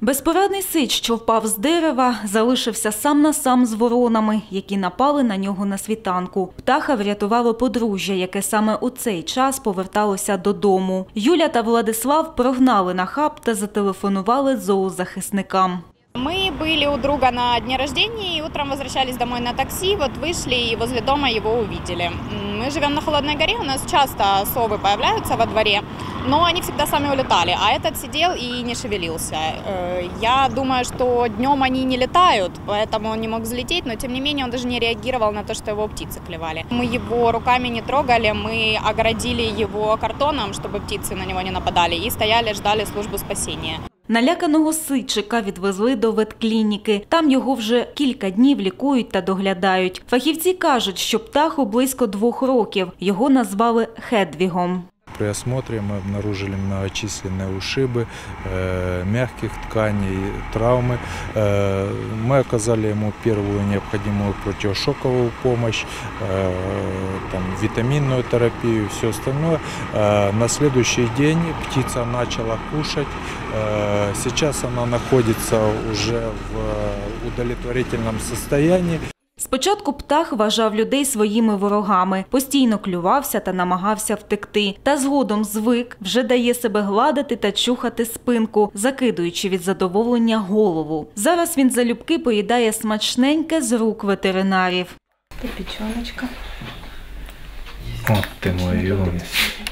Безпорадний сич, що впав з дерева, залишився сам на сам з воронами, які напали на нього на світанку. Птаха врятувало подружжя, яке саме у цей час поверталося додому. Юля та Владислав прогнали на хаб та зателефонували зоозахисникам. Мы были у друга на дне рождения и утром возвращались домой на такси, вот вышли и возле дома его увидели. Мы живем на Холодной горе, у нас часто совы появляются во дворе, но они всегда сами улетали, а этот сидел и не шевелился. Я думаю, что днем они не летают, поэтому он не мог взлететь, но тем не менее он даже не реагировал на то, что его птицы клевали. Мы его руками не трогали, мы огородили его картоном, чтобы птицы на него не нападали, и стояли, ждали службу спасения. Наляканого сичика відвезли до ветклініки. Там його вже кілька днів лікують та доглядають. Фахівці кажуть, що птаху близько 2 років. Його назвали Хедвігом. При осмотре мы обнаружили многочисленные ушибы мягких тканей, травмы. Мы оказали ему первую необходимую противошоковую помощь, витаминную терапию и все остальное. На следующий день птица начала кушать. Сейчас она находится уже в удовлетворительном состоянии. Спочатку птах вважав людей своїми ворогами, постійно клювався та намагався втекти. Та згодом звик, вже дає себе гладити та чухати спинку, закидуючи від задоволення голову. Зараз він залюбки поїдає смачненьке з рук ветеринарів. Ти печеночка. О, ти мой юність.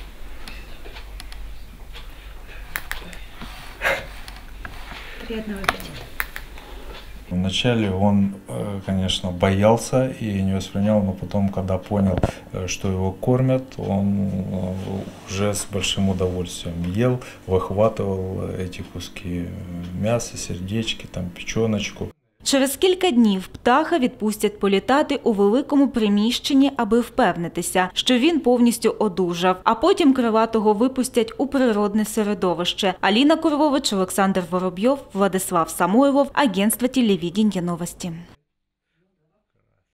Приятного аппетита. Вначале он, конечно, боялся и не воспринял, но потом, когда понял, что его кормят, он уже с большим удовольствием ел, выхватывал эти куски мяса, сердечки, печеночку. Через кілька днів птаха відпустять політати у великому приміщенні, аби впевнитися, що він повністю одужав. А потім крилатого випустять у природне середовище. Аліна Курвович, Олександр Воробйов, Владислав Самойлов, агентство телевидения «Новости».